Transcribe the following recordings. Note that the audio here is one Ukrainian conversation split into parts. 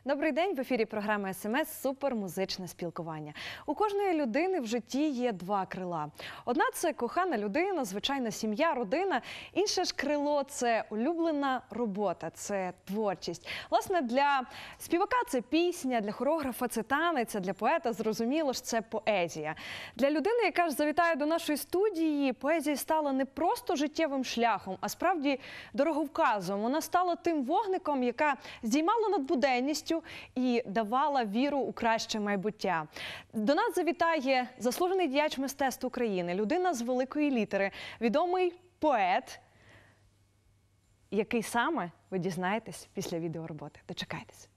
Добрий день, в ефірі програми СМС «Супермузичне спілкування». У кожної людини в житті є два крила. Одна – це кохана людина, звичайна сім'я, родина. Інше ж крило – це улюблена робота, це творчість. Власне, для співака це пісня, для хореографа це танець, а для поета, зрозуміло ж, це поезія. Для людини, яка ж завітає до нашої студії, поезія стала не просто життєвим шляхом, а справді дороговказом. Вона стала тим вогником, яка здіймала над буденністю і давала віру у краще майбуття. До нас завітає заслужений діяч мистецтв України, людина з великої літери, відомий поет, який саме ви дізнаєтесь після відеороботи. Дочекайтесь.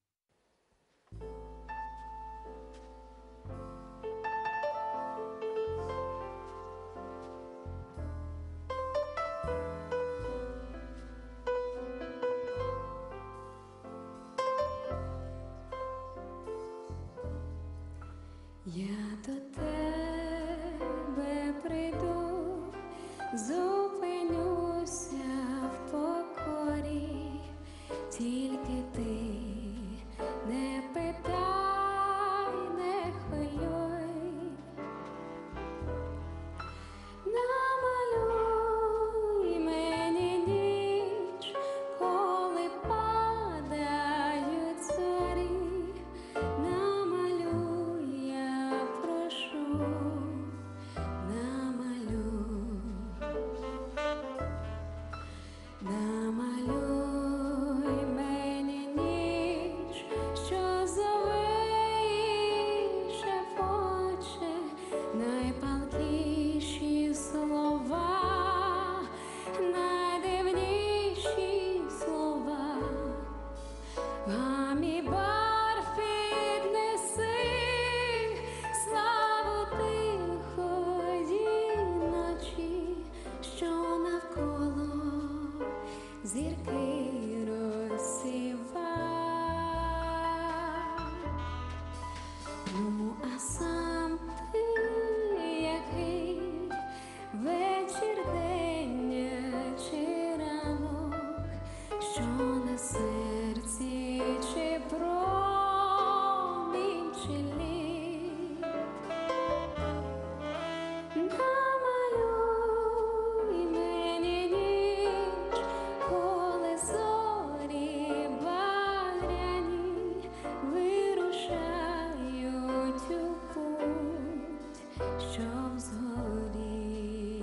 Я до тебе прийду, зупинюся в покорі, тільки ти не питай, не хвилюй. Намалюй мені ніч, коли падають зорі. Намалюй мені ніч, що зове і шепоче найпалкіші слова, найдивніші слова. Мамі бар піднеси, славу тихої ночі, що навколо зірки розсіва. Ну, а сам ти який, вечір, день чи ранок, що на серці чи промінь чи лід. Намалюй мені ніч, коли зорі багряні вирушають у путь, щоб згоріть.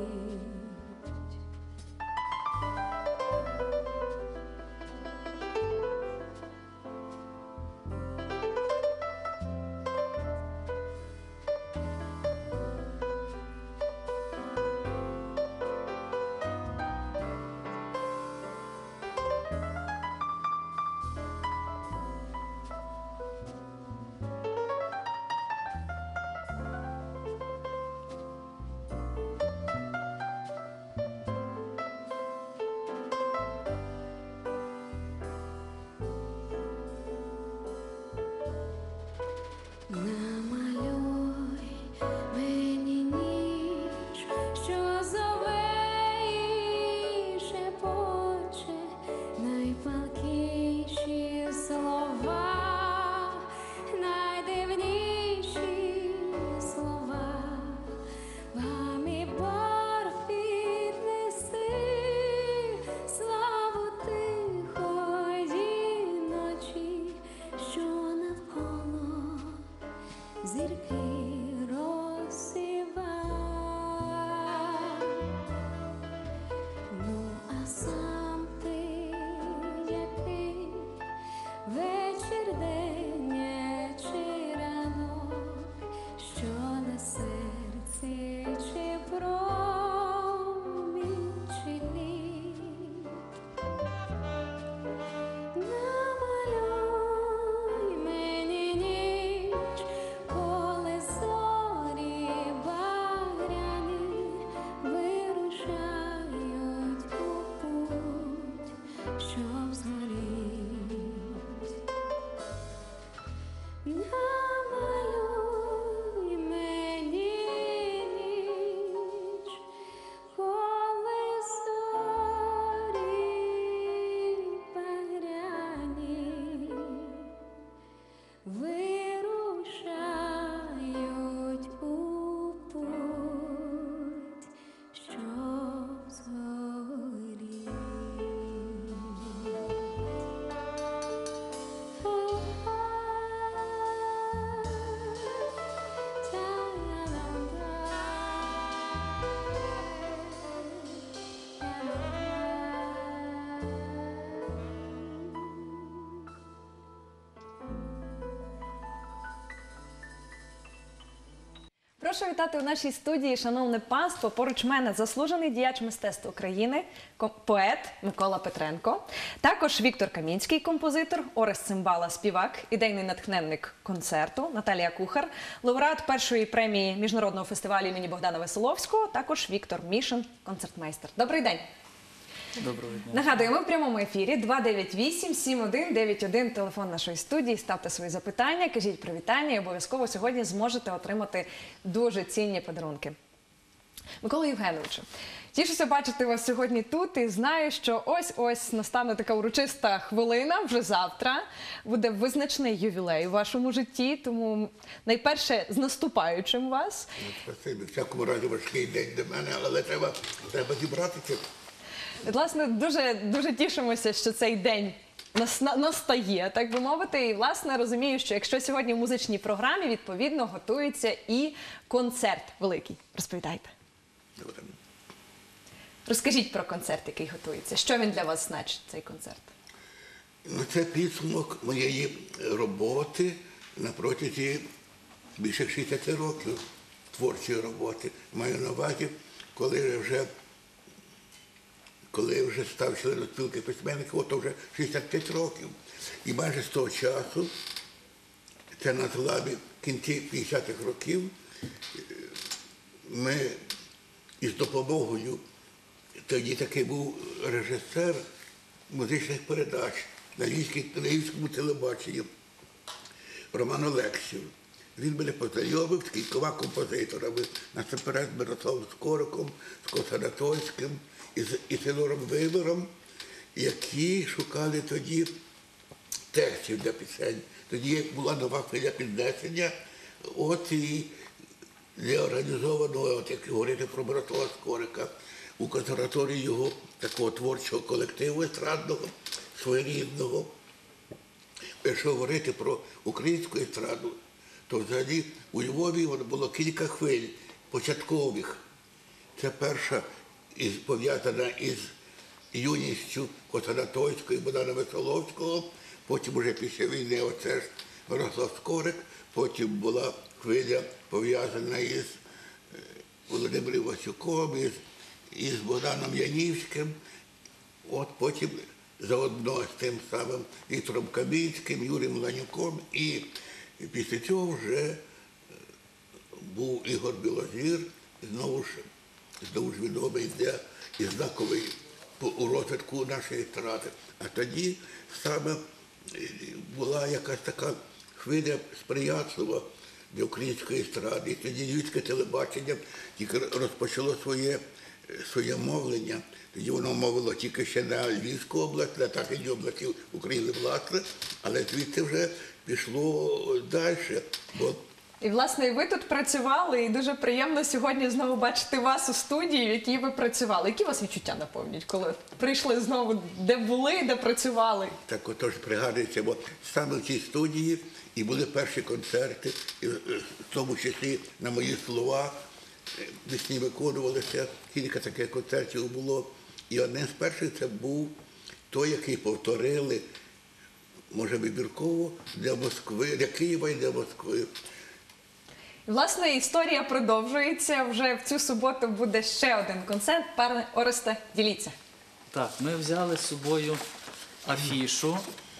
Намалюй мені ніч, що зове і шепоче найпалкіші слова, найдивніші слова. Мамі бар піднеси, славу тихої ночі, що навколо зірки розсіва. Ну, а сам ти який, вечір, день чи ранок, що на серці чи промінь чи лід. Намалюй мені ніч, коли зорі багряні вирушають у путь, щоб згоріть. Намалюй мені ніч, коли зорі багряні Прошу вітати у нашій студії, шановне панство. Поруч мене заслужений діяч мистецтва України, поет Микола Петренко. Також Віктор Камінський, композитор, Орест Цимбала, співак, ідейний натхненник концерту, Наталія Кухар, лауреат першої премії Міжнародного фестивалю імені Богдана Веселовського, також Віктор Мішин, концертмейстер. Добрий день! Доброго дня. Нагадую, ми в прямому ефірі 298-7191, телефон нашої студії. Ставте свої запитання, кажіть привітання і обов'язково сьогодні зможете отримати дуже цінні подарунки. Микола Євгеновичу, тішуся бачити вас сьогодні тут і знаю, що ось-ось настане така урочиста хвилина, вже завтра. Буде визначний ювілей у вашому житті, тому найперше з наступаючим вас. Спасибі, в всякому разі важкий день для мене, але треба зібратися. Власне, дуже тішимося, що цей день настає, так би мовити. І, власне, розумію, що якщо сьогодні в музичній програмі, відповідно, готується і концерт великий. Розповідайте. Добре. Розкажіть про концерт, який готується. Що він для вас значить, цей концерт? Це підсумок моєї роботи на протязі більше 60 років творчої роботи. Маю на увазі, коли вже став членом спілки письменників, то вже 65 років. І майже з того часу, це на зламі кінці 50-х років, ми із допомогою, тоді такий був режисер музичних передач на Львівському телебаченні Роман Олексів. Він мене познайомив з кількома композиторами, насамперед з Мирославом Скориком, з Косанатольським і Сидором Вибором, які шукали тоді текстів для пісень. Тоді була нова хвиля піднесення, от і для організованого, от як говорити про Мирослава Скорика, у консерваторії його такого творчого колективу естрадного, своєрідного. Якщо говорити про українську естраду, то взагалі у Львові було кілька хвиль початкових. Це перша пов'язана із юністю Косанатольського і Богдана Веселовського, потім уже після війни оце ж Мирослав Скорик, потім була хвиля пов'язана із Володимиром Васюком, із Богданом Янівським, от потім заодно з тим самим Віктором Камінським, Юрієм Ланюком, і після цього вже був Ігор Білозір, знову ж відомий і знаковий у розвитку нашої естради. А тоді саме була якась така хвиля сприятлива для української естради. І тоді Львівське телебачення тільки розпочало своє мовлення. Тоді воно мовило тільки ще на Львівську область, на Західній області України, власне, але звідти вже пішло далі. І, власне, і ви тут працювали, і дуже приємно сьогодні знову бачити вас у студії, в якій ви працювали. Які вас відчуття наповнюють, коли прийшли знову, де були, де працювали? Так отож пригадується, бо саме в цій студії і були перші концерти, і в тому числі на мої слова, пісні виконувалися, кілька таких концертів було. І одним з перших це був той, який повторили, може вибірково, для Москви, для Києва і для Москви. І, власне, історія продовжується. Вже в цю суботу буде ще один концерт. Пане Оресте, діліться. Так, ми взяли з собою афішу.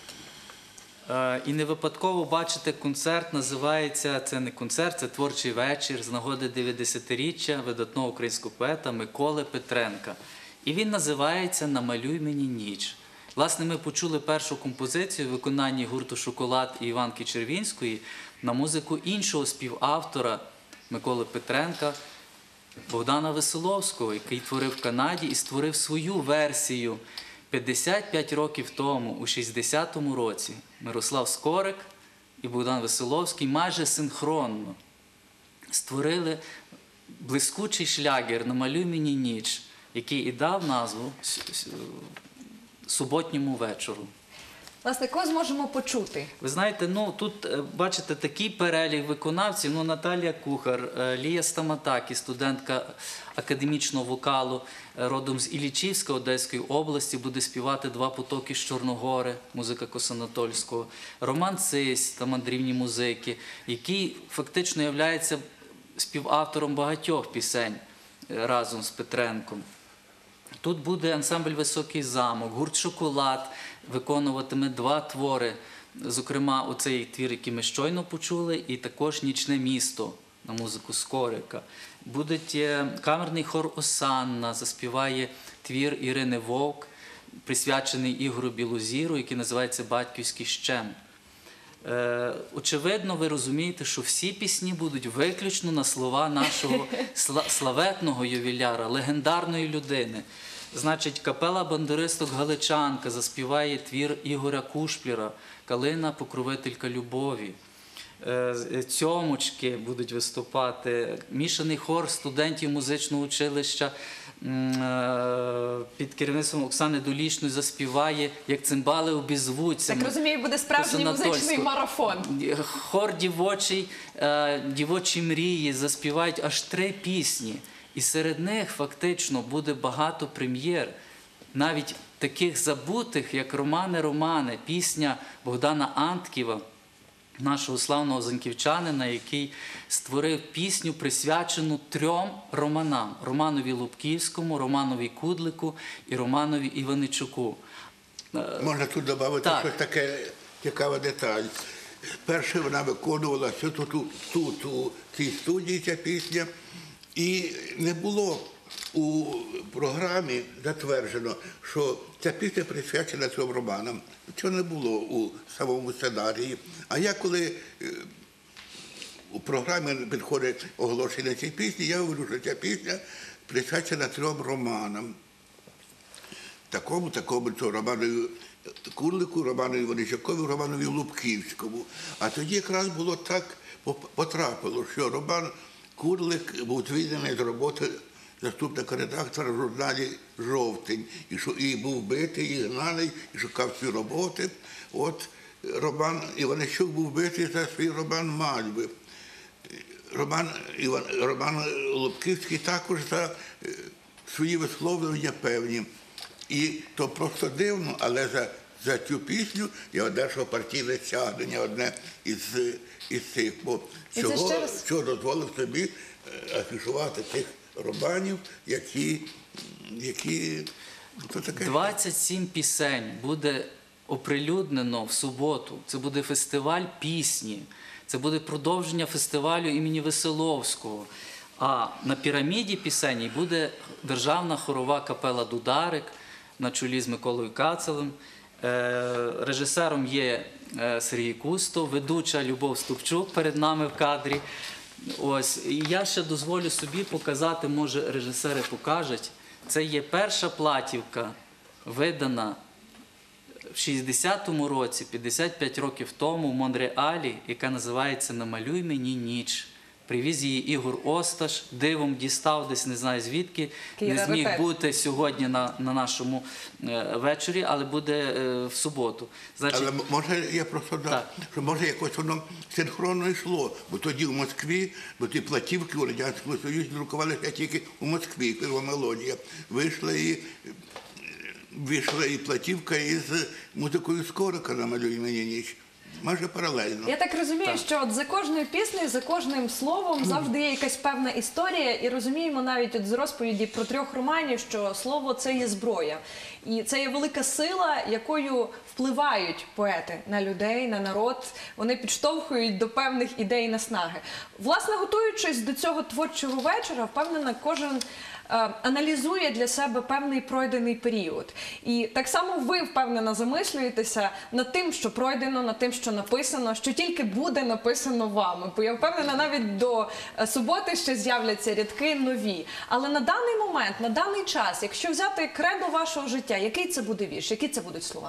І не випадково бачите, концерт називається, це не концерт, це творчий вечір з нагоди 90-річчя видатного українського поета Миколи Петренка. І він називається «Намалюй мені ніч». Власне, ми почули першу композицію в виконанні гурту «Шоколад» і Іванки Червінської на музику іншого співавтора Миколи Петренка, Богдана Веселовського, який творив в Канаді і створив свою версію 55 років тому, у 60-му році. Мирослав Скорик і Богдан Веселовський майже синхронно створили блискучий шлягер «Намалюй мені ніч», який і дав назву суботньому вечору. Власне, кого зможемо почути? Ви знаєте, тут бачите такий перелік виконавців. Наталія Кухар, Лія Стаматакі, студентка академічного вокалу, родом з Іллічівська Одеської області, буде співати «Два потоки з Чорногори», музика Косанатольського. Роман Цись та мандрівні музики, який фактично є співавтором багатьох пісень разом з Петренком. Тут буде ансамбль «Високий замок», гурт «Шоколад» виконуватиме 2 твори, зокрема оцей твір, який ми щойно почули, і також «Нічне місто» на музику Скорика. Буде камерний хор «Осанна», заспіває твір Ірини Вовк, присвячений Ігору Білозіру, який називається «Батьківський щем». Очевидно, ви розумієте, що всі пісні будуть виключно на слова нашого славетного ювіляра, легендарної людини. Значить, капела бандуристок «Галичанка» заспіває твір Ігоря Кушплєра «Калина, покровителька любові». Цьомочки будуть виступати, мішаний хор студентів музичного училища під керівництвом Оксани Долішної заспіває «Як цимбали обізвуться». Так розумію, буде справжній музичний марафон. Хор «Дівочі мрії» заспівають аж 3 пісні. І серед них фактично буде багато прем'єр, навіть таких забутих, як «Романе, пісня Богдана Антківа, нашого славного заньківчанина, який створив пісню, присвячену 3 романам: Романові Лубківському, Романові Кудлику і Романові Іваничуку. Можна тут додати щось таке цікава деталь. Перше вона виконувалася тут, у цій студії, ця пісня, і не було у програмі затверджено, що ця пісня присвячена 3 романам. Цього не було у самому сценарії. А я, коли у програмі підходить оголошення цієї пісні, я говорю, що ця пісня присвячена 3 романам. Такому, Романові Кудлику, Романові Іваничукові, Романові Лубківському. А тоді якраз було так потрапило, що Роман Кудлик був звільнений з роботи заступника редактора в журналі «Жовтень». І був битий, і гнаний, і шукав свої роботи. От Роман Іваничук був битий за свій роман «Мальви». Роман Лубківський також за свої висловлення певні. І то просто дивно, але за цю пісню я одержав партійне стягнення, одне із цих. Бо чого дозволив собі афішувати тих романів, які 27 пісень буде оприлюднено в суботу. Це буде фестиваль пісні. Це буде продовження фестивалю імені Веселовського. А на піраміді пісень буде державна хорова капела «Дударик» на чолі з Миколою Кацелем. Режисером є Сергій Кустов, ведуча Любов Ступчук перед нами в кадрі. Ось. І я ще дозволю собі показати, може режисери покажуть. Це є перша платівка, видана в 60-му році, 55 років тому, в Монреалі, яка називається «Намалюй мені ніч». Привіз її Ігор Осташ, дивом дістав десь, не знаю звідки, не зміг бути сьогодні на нашому вечорі, але буде в суботу. Значить, але може я просто дав, що може якось воно синхронно йшло, бо тоді в Москві, бо ті платівки у Радянському Союзі друкувалися тільки у Москві, «Перша мелодія». Вийшла і платівка із музикою Скорика «Намалюй мені ніч». Майже паралельно. Я так розумію, що от за кожною піснею, за кожним словом завжди є якась певна історія, і розуміємо навіть от з розповіді про 3 романів, що слово – це є зброя. І це є велика сила, якою впливають поети на людей, на народ. Вони підштовхують до певних ідей і наснаги. Власне, готуючись до цього творчого вечора, впевнена, кожен аналізує для себе певний пройдений період. І так само ви, впевнено, замислюєтеся над тим, що пройдено, над тим, що написано, що тільки буде написано вами. Бо я впевнена, навіть до суботи ще з'являться рядки нові. Але на даний момент, на даний час, якщо взяти кредо вашого життя, який це буде вірш, які це будуть слова?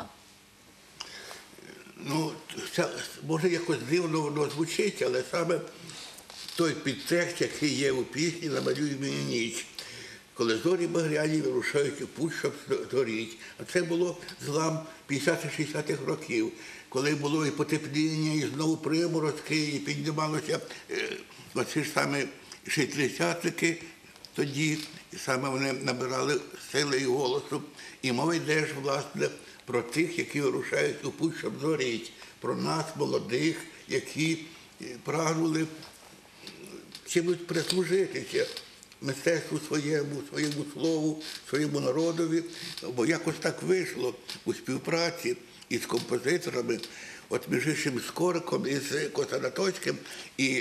Ну, це, може якось дивно воно звучить, але саме той підтекст, який є у пісні «Намалюй мені ніч», коли зорі багряні вирушають у путь, щоб зоріть. А це було злам 50-60-х років, коли було і потепління, і знову приморозки, і піднімалося оці ж саме шістдесятники тоді, і саме вони набирали сили і голосу. І мова йде ж, власне, про тих, які вирушають у путь, щоб зоріть, про нас, молодих, які прагнули чимось прислужитися мистецтву своєму слову, своєму народові, бо якось так вийшло у співпраці із композиторами, от між іншим з Кориком, із Косанатоцьким і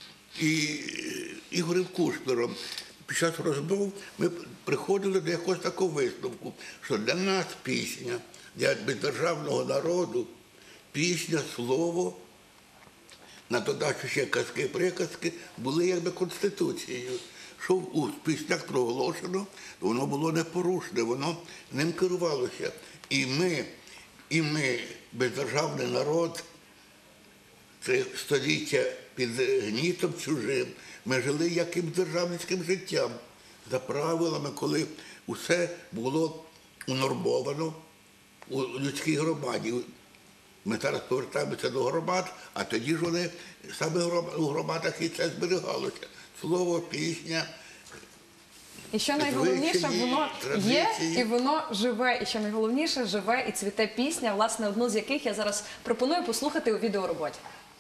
Ігорем Кушнером. Під час розмов ми приходили до якогось такого висновку, що для нас пісня, для бездержавного народу, пісня, слово, на додачу ще казки-приказки, були якби конституцією. Що у піснях проголошено, воно було непорушне, воно ним керувалося. І ми, бездержавний народ, це століття під гнітом чужим, ми жили якимсь державницьким життям, за правилами, коли усе було унормовано у людській громаді. Ми зараз повертаємося до громад, а тоді ж вони саме у громадах і це зберігалося. Слово, пісня. І що найголовніше, звичаї, воно є традиції. і воно живе. І що найголовніше, живе і цвіте пісня, власне, одну з яких я зараз пропоную послухати у відеороботі.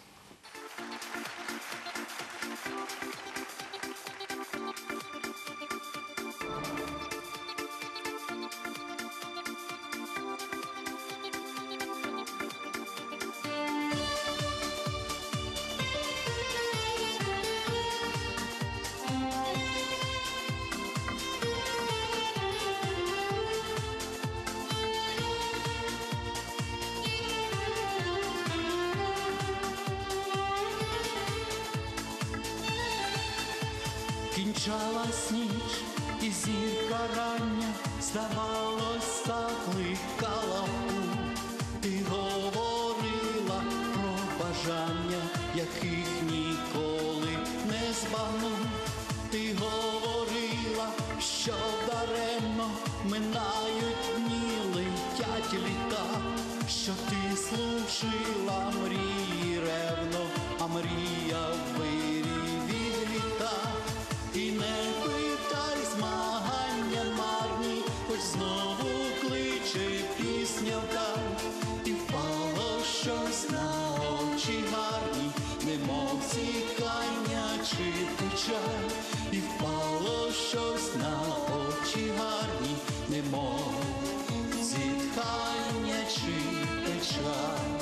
Кінчалась ніч, і зірка рання, здавалось, закликала в путь. Ти говорила про бажання, яких ніколи не збагну. Ти говорила, що даремно минають дні, летять літа, що ти служила мрії ревно, а мрія в вирі від літа. І не питай змагання марні, хоч знову кличе пісня вдаль. І впало щось на очі гарні, немов зітхання чи печаль. І впало щось на очі гарні, немов зітхання чи печаль.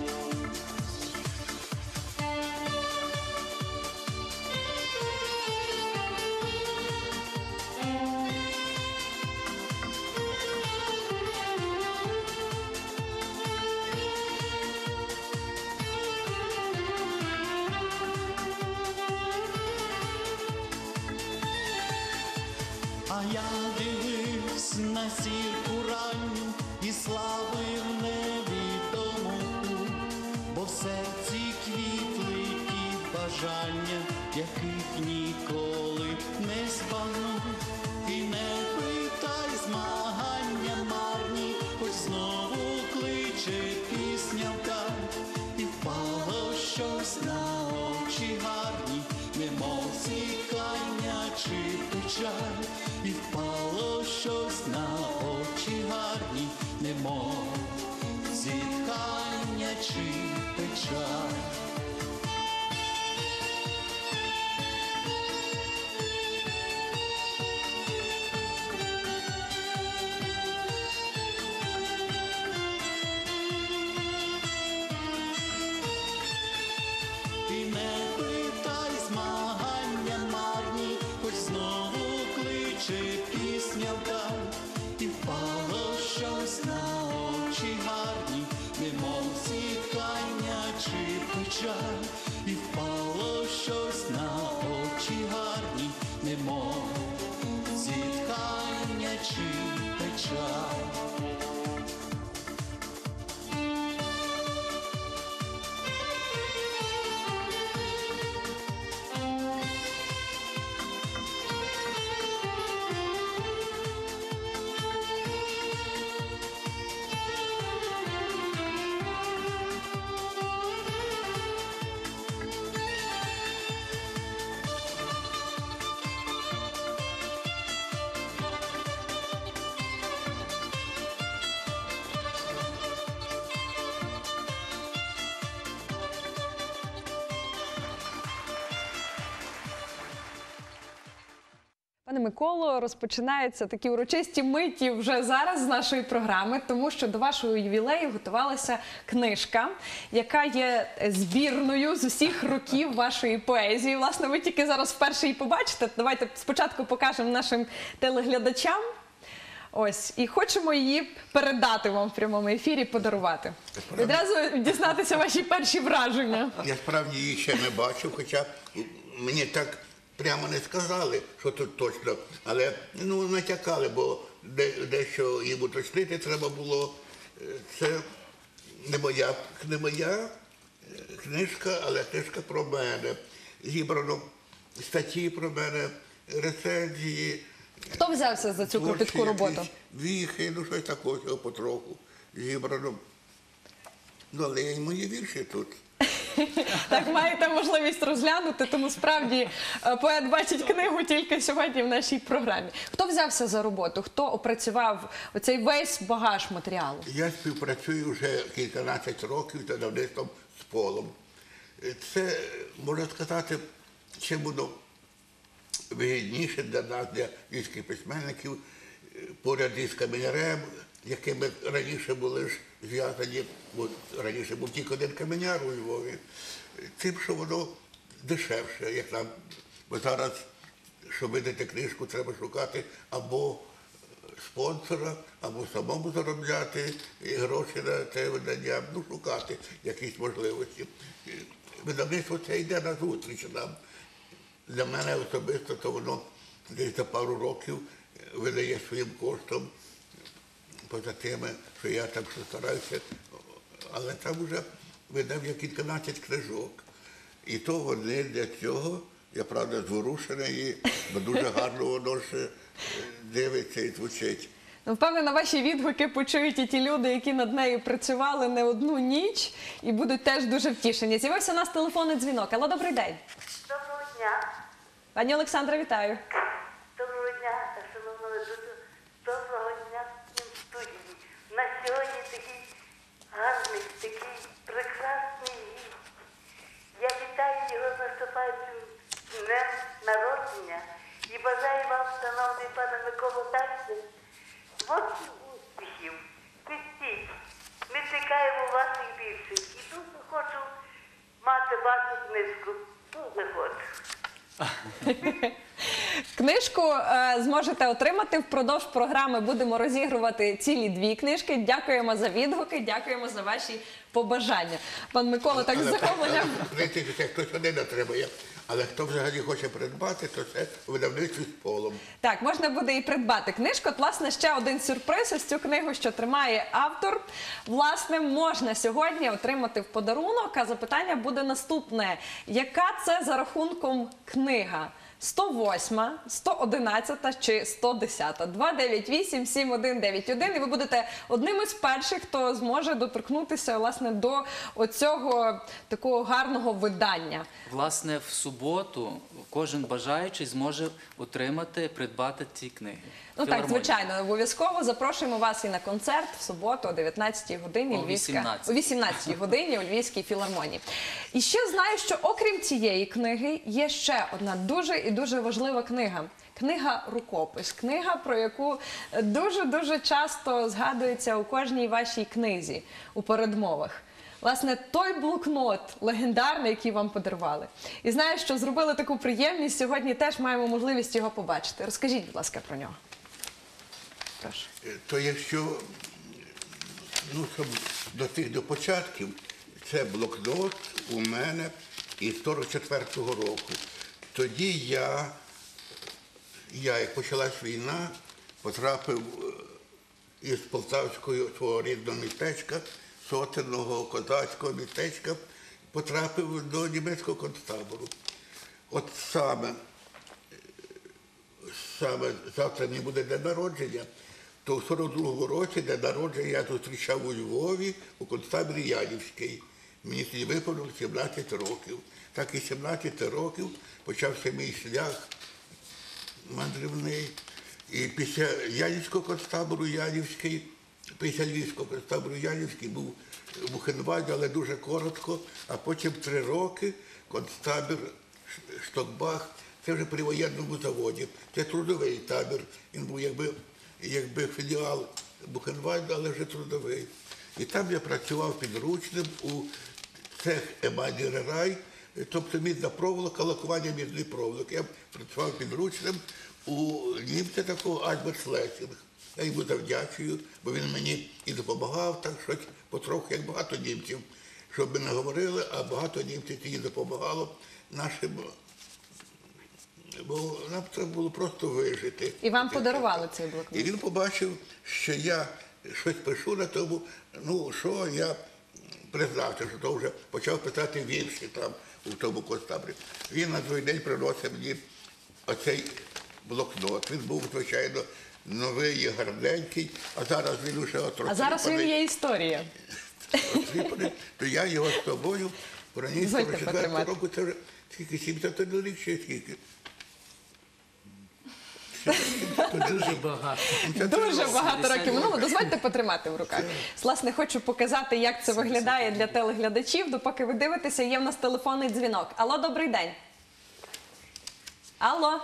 А я дивився на зірку ранню і славив невідому путь, бо в серці квітли ті бажання, яких ніколи не збагну. І не питай змагання марні, хоч знову кличе пісня вдаль. І впало щось на очі гарні, немов зітхання чи печаль. І впало щось на очі гарні, немов зітхання чи печаль. І не питай змагання марні, хоч знову кличе пісня вдаль. І впало щось на очі гарні, немов зітхання чи печаль. І впало щось на очі гарні, немов зітхання чи печаль. Пане Миколо, розпочинаються такі урочисті миті вже зараз з нашої програми, тому що до вашого ювілею готувалася книжка, яка є збірною з усіх років вашої поезії. Власне, ви тільки зараз вперше її побачите. Давайте спочатку покажемо нашим телеглядачам. Ось, і хочемо її передати вам в прямому ефірі, подарувати. Відразу дізнатися ваші перші враження. Я справді її ще не бачив, хоча мені так прямо не сказали, що тут точно, але натякали, бо дещо їм уточнити треба було. Це не моя книжка, але книжка про мене. Зібрано статті про мене, рецензії. Хто взявся за цю кропітку роботу? Віхи, щось такого потроху зібрано. Але і мої вірші тут. Так, маєте можливість розглянути, тому справді поет бачить книгу тільки сьогодні в нашій програмі. Хто взявся за роботу? Хто опрацював оцей весь багаж матеріалу? Я співпрацюю вже кільканадцять років з видавництвом «Сполом». Це, можна сказати, чим воно вигідніше для нас, для львівських письменників, поряд із каменярем, якими раніше були ж зв'язані, бо раніше був тільки один каменяр у Львові, тим, що воно дешевше, як нам. Бо зараз, щоб видати книжку, треба шукати або спонсора, або самому заробляти гроші на це видання, шукати якісь можливості. Видавництво це йде на зустріч нам. Для мене особисто то воно десь за пару років видає своїм коштом, поза тими, що я там що стараюся, але там вже видав я кільканадцять книжок. І то вони для цього, я правда зворушений, бо дуже гарно воно ж дивиться і звучить. Впевнена, ваші відгуки почують і ті люди, які над нею працювали не одну ніч і будуть теж дуже втішені. З'явився у нас телефонний дзвінок. Алло, добрий день. Доброго дня. Пані Олександра, вітаю. Доброго дня, шановна ведуча. Доброго дня всім студії. На сьогодні такий гарний, такий прекрасний гість. Я вітаю його з наступаючим днем народження і бажаю вам, шановний пане Миколо, далі творчих успіхів. Пишіть. Ми чекаємо ваших більших. І дуже хочу мати вашу книжку. Дуже хочу. Книжку зможете отримати впродовж програми. Будемо розігрувати цілі 2 книжки. Дякуємо за відгуки, дякуємо за ваші побажання. Пан Микола так з захопленням. Хтось один отримає, але хто взагалі хоче придбати, то це у видавництві «Сполом». Так, можна буде і придбати книжку. От, власне, ще один сюрприз. Ось цю книгу, що тримає автор. Власне, можна сьогодні отримати в подарунок, а запитання буде наступне. Яка це за рахунком книга? 108, 111 чи 110? 298-7191. І ви будете одним із перших, хто зможе доторкнутися, власне, до оцього такого гарного видання. Власне, в суботу кожен бажаючий зможе отримати, придбати ці книги. Ну так, звичайно, обов'язково запрошуємо вас і на концерт в суботу о 19-й годині. О 18-й. О 18-й годині у Львівській філармонії. І ще знаю, що окрім цієї книги є ще одна дуже і дуже важлива книга. Книга-рукопис. Книга, про яку дуже-дуже часто згадується у кожній вашій книзі, у передмовах. Власне, той блокнот легендарний, який вам подарували. І знаю, що зробили таку приємність, сьогодні теж маємо можливість його побачити. Розкажіть, будь ласка, про нього. Прошу. То якщо, щоб до початків, це блокнот у мене із 44-го року. Тоді я, як почалась війна, потрапив із Полтавського свого рідного містечка, сотенного козацького містечка, потрапив до німецького концтабору. От саме завтра мені буде день народження, то в 42-му році день народження я зустрічав у Львові у концтаборі Янівський. Мені тоді виповнило 17 років. Так і 17 років почався мій шлях мандрівний. І після Янівського концтабору Янівський, після Львівського концтабору Янівський був в Бухенвальді, але дуже коротко, а потім 3 роки концтабір Штокбах. Це вже при воєнному заводі. Це трудовий табір. Він був якби філіал Бухенвальда, але вже трудовий. І там я працював підручним у цех емалі Рерай, тобто мідна проволока, лакування мідної проволоки. Я працював підручним у німця такого Альберт Лесінг. Я йому завдячую, бо він мені і допомагав, так щось потроху, як багато німців, щоб ми не говорили, а багато німців тоді допомагало нашим, бо нам треба було просто вижити. І вам подарували цей І блокнот? він побачив, що я щось пишу на тому, ну що, я признався, що то вже почав писати вірші там у тому концтаборі. Він на той день приносив мені оцей блокнот. Він був, звичайно, новий, гарненький, а зараз він уже А зараз він є історія. отріпаний, то я його з собою проніс Дозвольте 44 потримати. року, це вже скільки, 71 рік чи скільки? Дуже багато. Дуже багато років минуло. Дозвольте потримати в руках. Власне, хочу показати, як це виглядає для телеглядачів. Допоки ви дивитеся, є в нас телефонний дзвінок. Алло, добрий день. Алло.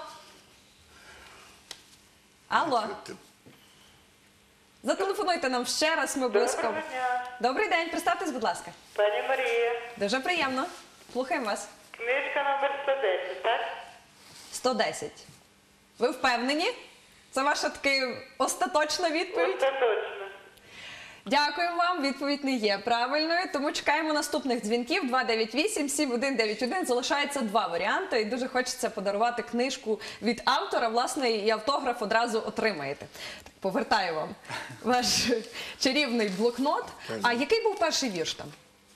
Алло. Зателефонуйте нам ще раз, ми обов'язково. Доброго дня, Добрий день, представтесь, будь ласка. пані Марія. Дуже приємно. Слухаємо вас. Книжка номер 110, так? 110. Ви впевнені? Це ваша така остаточна відповідь? Остаточно. Дякуємо вам. Відповідь не є правильною, тому чекаємо наступних дзвінків. 298-7191. Залишається два варіанти. І дуже хочеться подарувати книжку від автора. Власне, і автограф одразу отримаєте. Так, повертаю вам ваш чарівний блокнот. А який був перший вірш там?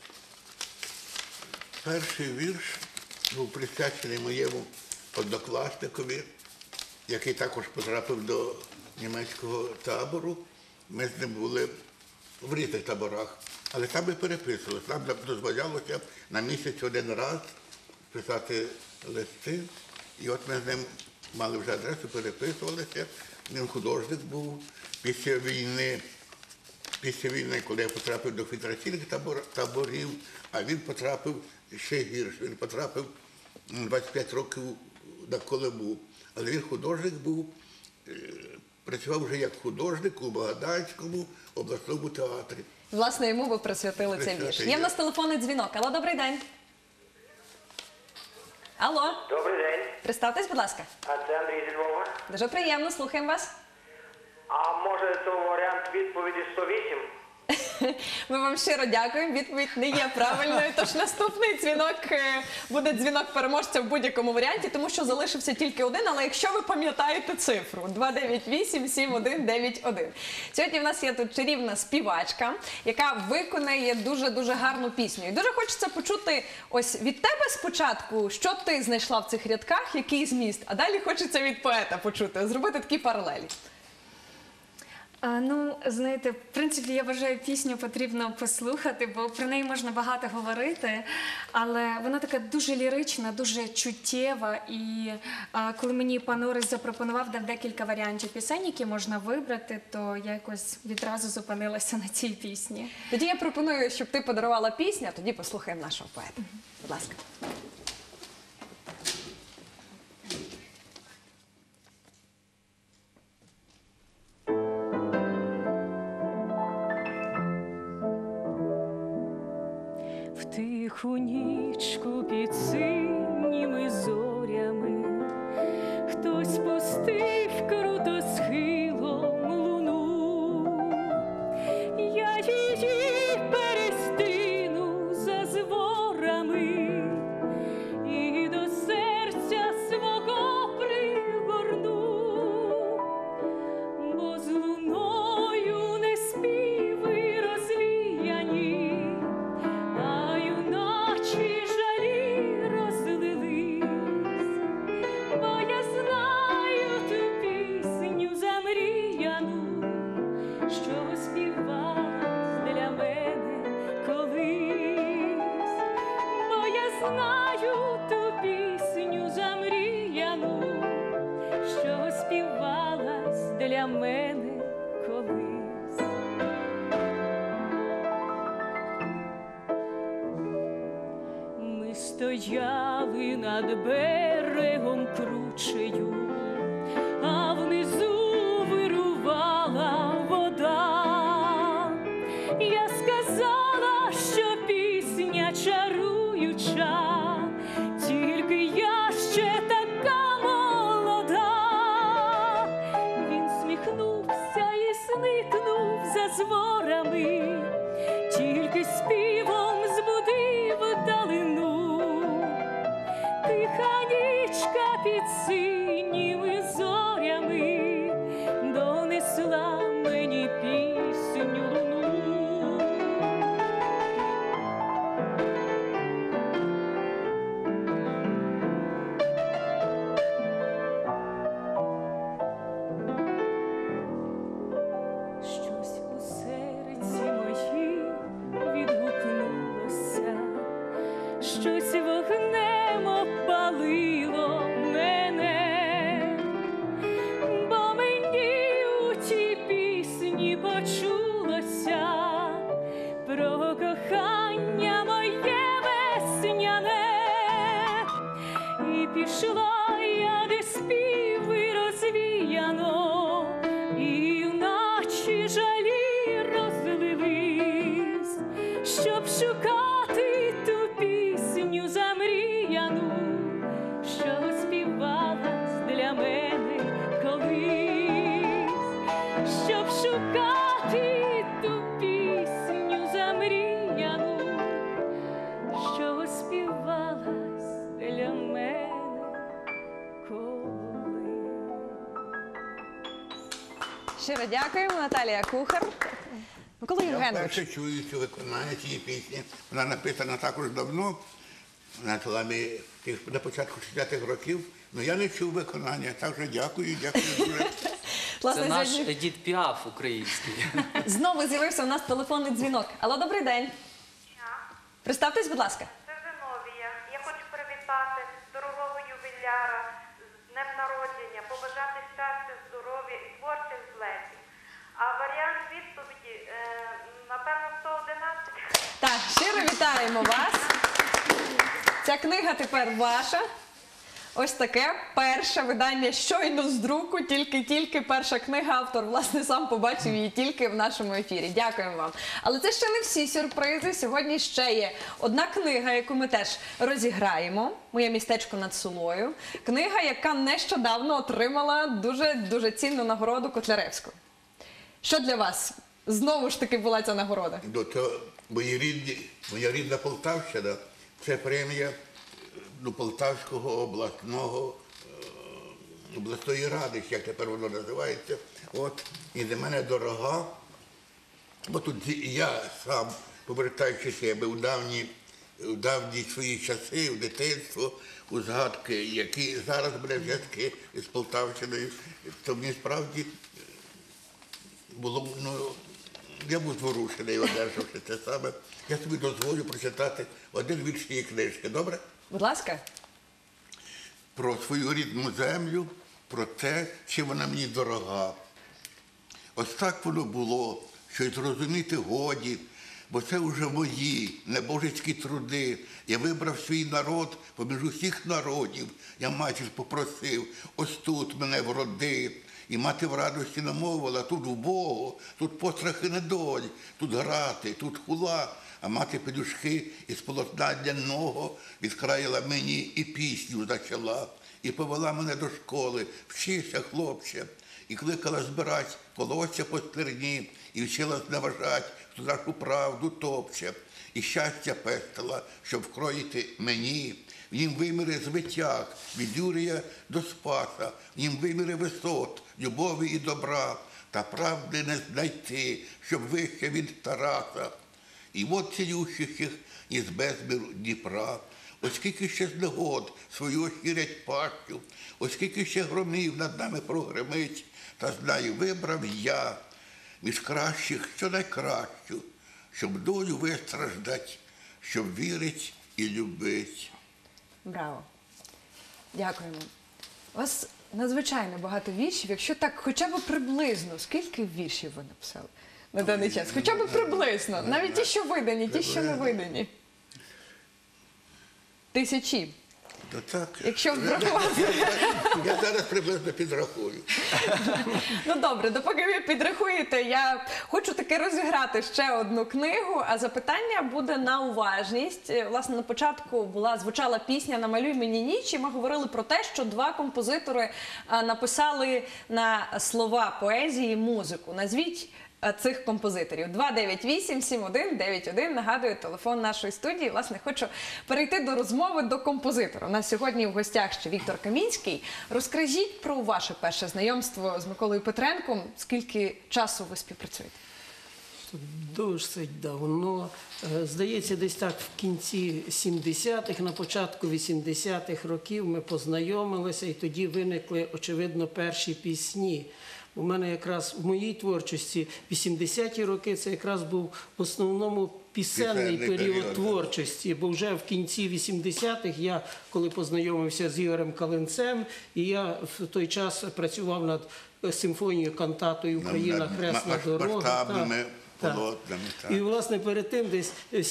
Перший вірш був присвячений моєму однокласникові, який також потрапив до німецького табору. Ми з ним були в різних таборах, але там ми переписувалися. Нам дозволялося на місяць один раз писати листи. І от ми з ним мали вже адресу, переписувалися. Він художник був після війни, коли я потрапив до фільтраційних таборів, а він потрапив ще гірше. Він потрапив 25 років на Колиму. Але він художник був, працював вже як художник у Магаданському обласному театрі. Власне, йому ви присвятили цей вірш. Є в нас телефонний дзвінок. Алло, добрий день. Алло, Добрий день, представтесь, будь ласка. а це Андрій зі Львова. Дуже приємно, слухаємо вас. А може то варіант відповіді 108? Ми вам щиро дякуємо. Відповідь не є правильною. Тож наступний дзвінок буде дзвінок переможця в будь-якому варіанті, тому що залишився тільки один. Але якщо ви пам'ятаєте цифру 298-7191. Сьогодні в нас є тут чарівна співачка, яка виконає дуже гарну пісню. І дуже хочеться почути ось від тебе спочатку, що ти знайшла в цих рядках, який зміст, а далі хочеться від поета почути, зробити такі паралелі. Ну, знаєте, в принципі, я вважаю, пісню потрібно послухати, бо про неї можна багато говорити, але вона така дуже лірична, дуже чуттєва. І коли мені пан Орес запропонував, дав декілька варіантів пісень, які можна вибрати, то я якось відразу зупинилася на цій пісні. Тоді я пропоную, щоб ти подарувала пісню, а тоді послухаємо нашого поета. Будь ласка. В тиху нічку під синіми зорями хтось пустив круто схилом луну. Я її перестину за зворами і до серця свого пригорну, бо з луною не співи розвіяні, а юначі жалі розлились, бо я знаю ту пісню замріяну, що співалась для мене колись, бо я знаю ту пісню замріяну, що співалась для мене колись. Ми стояли над берегом кручею, а внизу вирувала вода. Я сказала, що пісня чаруюча, тільки я ще така молода. Він сміхнувся і зникнув за зворами, тільки співом збудив далину. Тиха нічка під синіми зорями донесла мені пісню луну. Щось у серці моїм відгукнулося, щось вогнем опалило мене, бо мені у тій пісні почулося про кохання моє весняне. І пішла я, де співи розвіяно, і наче жалі розлились, щоб шукати ту пісню замріяну, що співалась для мене колись, щоб шукати ту пісню замріяну, що співалась для мене колись. Щиро дякуємо, Наталія Кухар. Микола Я Євгенович, вперше чую цю виконання цієї пісні. Вона написана також давно, на тлі на початку 60-х років. Але я не чув виконання. Так що дякую дуже. Це власне, наш сьогодні Едіт Піаф український. знову з'явився у нас телефонний дзвінок. Алло, добрий день. Представтесь, будь ласка. Це Зиновія. Я хочу привітати дорогого ювіляра з днем народження, побажати щастя, здоров'я і творчих злетів. А варіант відповіді, напевно, 111. Так, щиро вітаємо вас. Ця книга тепер ваша. Ось таке перше видання щойно з друку, тільки перша книга. Автор, власне, сам побачив її тільки в нашому ефірі. Дякуємо вам. Але це ще не всі сюрпризи. Сьогодні ще є одна книга, яку ми теж розіграємо. «Моє містечко над Сулою». Книга, яка нещодавно отримала дуже цінну нагороду Котляревську. Що для вас знову ж таки була ця нагорода? Моя рідна Полтавщина – це премія Полтавського обласної ради, як тепер воно називається. І для мене дорога, бо тут я сам, повертаючи себе у давні свої часи, в дитинство, у згадки, які зараз мене зв'язки з Полтавщиною, то мені справді було, я був зворушений, одержавши це саме. Я собі дозволю прочитати один вірш цієї книжки, добре? Будь ласка. Про свою рідну землю, про те, чи вона мені дорога. Ось так воно було, що й зрозуміти годі, бо це вже мої небожицькі труди. Я вибрав свій народ поміж усіх народів. Я матір попросив, ось тут мене вроди. І мати в радості намовила, тут убого, тут пострахи недоль, тут грати, тут хула. А мати пелюшки із полотна ляного відкраїла мені і пісню зачала. І повела мене до школи, вчися, хлопче. І кликала збирать колосся по стерні, і вчила зневажать, хто нашу правду топче. І щастя пестила, щоб вкроїти мені. В нім виміри звитяг, від Юрія до Спаса, в нім виміри висот, любові і добра, та правди не знайти, щоб вище від Тараса. І от цілющих їх із безміру Дніпра. Оскільки ще з негод свою щирять пащу, оскільки ще громів над нами прогремить, та знаю, вибрав я між кращих, що найкращу, щоб долю вистраждать, щоб вірить і любить. Браво. Дякуємо. У вас надзвичайно багато віршів. Якщо так хоча б приблизно, скільки віршів ви написали на даний час? Хоча б приблизно. Навіть ті, що видані, ті, що не видані. Тисячі. То так. Якщо врахувати. Я зараз приблизно підрахую. Ну добре, допоки ви підрахуєте, я хочу таки розіграти ще одну книгу, а запитання буде на уважність. Власне, на початку звучала пісня «Намалюй мені ніч», і ми говорили про те, що два композитори написали на слова поезії музику. Назвіть цих композиторів. 298-7191, нагадую, телефон нашої студії. Власне, хочу перейти до розмови до композитора. У нас сьогодні в гостях ще Віктор Камінський. Розкажіть про ваше перше знайомство з Миколою Петренком. Скільки часу ви співпрацюєте? Досить давно. Здається, десь так в кінці 70-х, на початку 80-х років ми познайомилися, і тоді виникли, очевидно, перші пісні. У мене якраз в моїй творчості 80-ті роки це якраз був в основному пісенний період творчості, бо вже в кінці 80-х я, коли познайомився з Ігорем Калинцем, і я в той час працював над симфонією, кантатою «Україна, хресна дорога». Масштабними полотнами. І, власне, перед тим, десь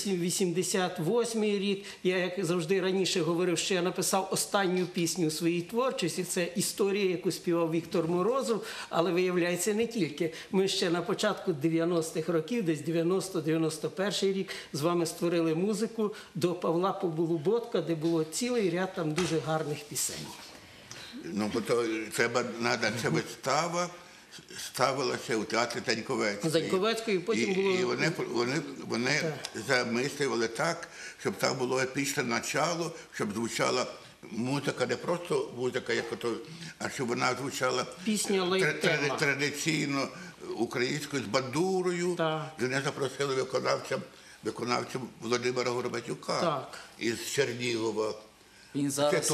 88-й рік, я, як завжди раніше говорив, що я написав останню пісню у своїй творчості. Це історія, яку співав Віктор Морозов, але, виявляється, не тільки. Ми ще на початку 90-х років, десь 90-91 рік, з вами створили музику до Павла Полуботка, де було цілий ряд там дуже гарних пісень. Ну, бо то треба, ця вистава ставилася у театрі Заньковецької, потім було... І вони замислювали так, щоб там було епічне начало, щоб звучала музика, не просто музика, як ото, а щоб вона звучала традиційно українською, з бандурою. Вони запросили виконавця Володимира Горбатюка із Чернігова. Він зараз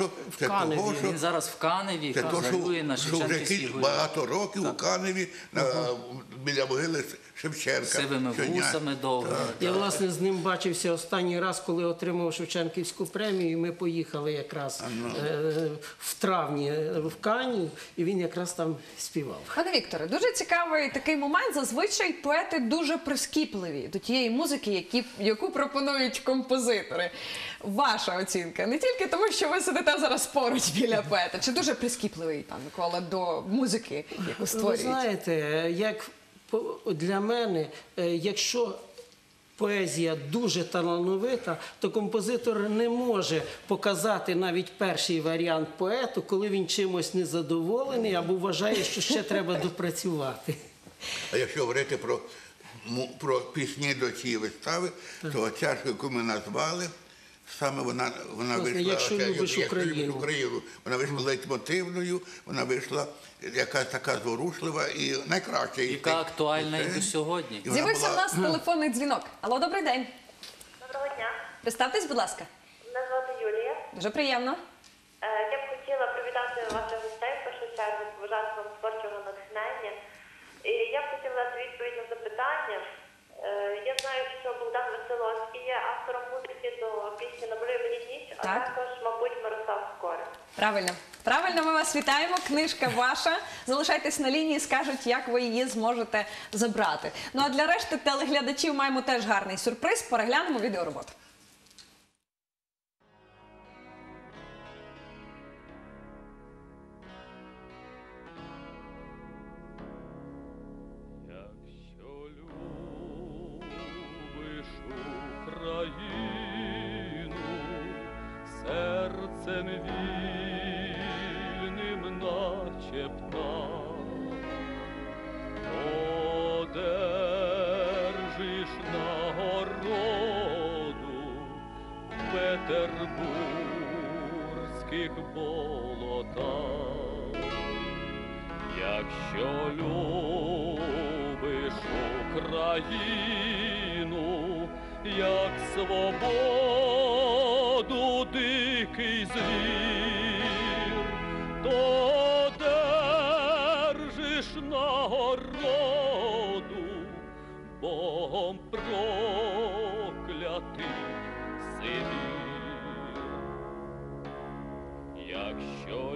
Він зараз в Каневі, це то, галерує на Шевченківській горі. Багато років у Каневі біля могили Шевченка. Сивими вусами довго. Я, власне, з ним бачився останній раз, коли отримав Шевченківську премію, і ми поїхали якраз в травні в Канів, і він якраз там співав. Пане Вікторе, дуже цікавий такий момент. Зазвичай поети дуже прискіпливі до тієї музики, яку пропонують композитори. Ваша оцінка? Не тільки тому, що ви сидите зараз поруч біля поета. Чи дуже прискіпливий, пан Микола, до музики, яку створюють? Ви знаєте, як для мене, якщо поезія дуже талановита, то композитор не може показати навіть перший варіант поету, коли він чимось незадоволений або вважає, що ще треба допрацювати. А якщо говорити про пісні до цієї вистави, то ця, яку ми назвали, саме вона вийшла, «Якщо любиш Україну», вона вийшла лейтмотивною, вона вийшла якась така зворушлива і найкраща. Яка актуальна і до сьогодні. З'явився в нас телефонний дзвінок. Алло, добрий день. Доброго дня. Представтесь, будь ласка. Мене звати Юлія. Дуже приємно. Я б хотіла привітати ваших гостей в першу чергу, побажати вам творчого натхнення. І я б хотіла дати відповідь на запитання. Я знаю, що Богдан Веселовський є автором музики до пісні «Намалюй мені ніч», а також, мабуть, Мирослав Скорик. Правильно. Правильно, ми вас вітаємо. Книжка ваша. Залишайтесь на лінії, скажуть, як ви її зможете забрати. Ну а для решти телеглядачів маємо теж гарний сюрприз. Переглянемо відеороботу. Серцем вільним, наче птах, одержиш нагороду в петербурзьких болотах. Якщо любиш Україну, як свободу дикий звір, то держиш нагороду Богом проклятий Сибір. Якщо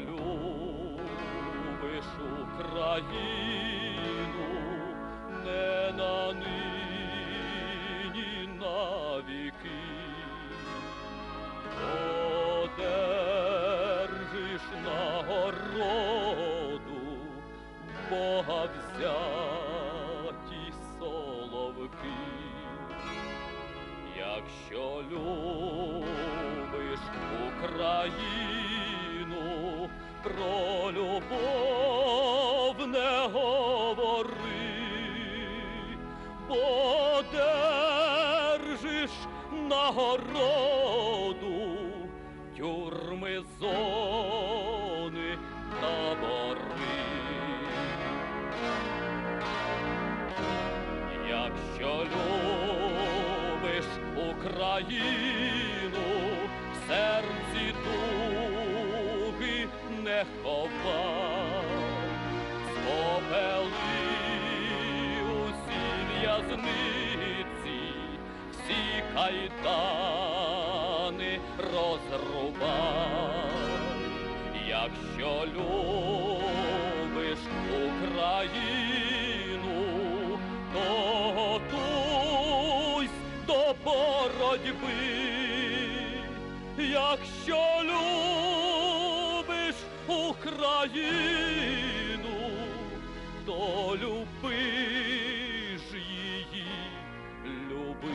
любиш Україну, не на нині, навіки, завзяті соловки. Якщо любиш Україну, про любов не говори, бо держиш нагороду, тюрми, зони, табори. Якщо любиш Україну, в серці туги не ховай, спопели усі в'язниці, всі кайдани розрубай. Якщо любиш Україну, то готуйсь до боротьби. Якщо любиш Україну, то люби ж її, люби.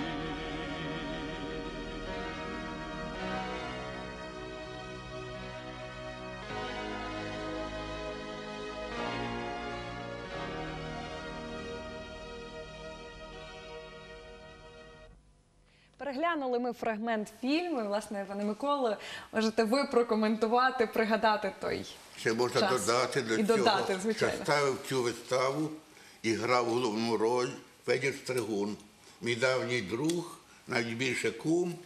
Переглянули ми фрагмент фільму. І, власне, пане Миколо, можете ви прокоментувати, пригадати той Ще можна час. додати до І цього, додати, що звичайно. ставив цю виставу і грав головну роль Федір Стригун. Мій давній друг, навіть більше кум.